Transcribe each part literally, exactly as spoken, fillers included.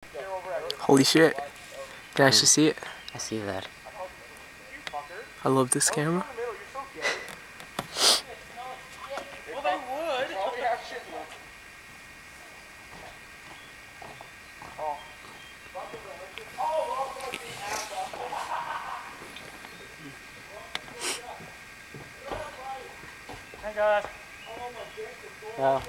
Holy shit. Can I actually see it? I see that. I love this camera. Well, they would. Hey guys. Well.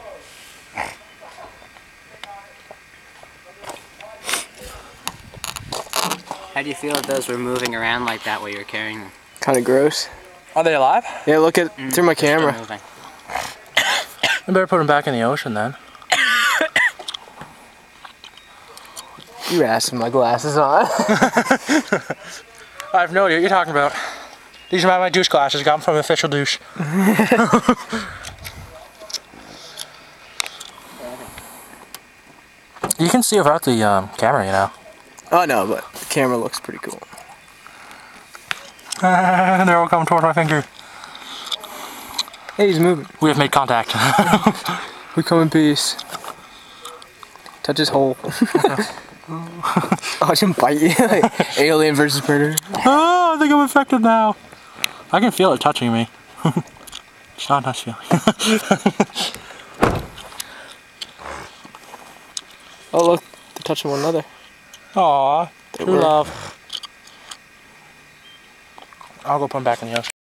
How do you feel if those were moving around like that while you were carrying them? Kind of gross. Are they alive? Yeah, look at Mm, through my they're still camera. moving. I better put them back in the ocean then. You asked my glasses on. I have no idea what you're talking about. These are my, my douche glasses. Got them from Official Douche. You can see without the um, camera, you know. Oh no, but the camera looks pretty cool. They're all coming towards my finger. Hey, he's moving. We have made contact. We come in peace. Touch his hole. Watch him bite you. Like Alien versus Predator. Oh, I think I'm infected now. I can feel it touching me. It's not a feeling. Oh look, they're touching one another. Aww, They true were. love. I'll go put them back in the ocean.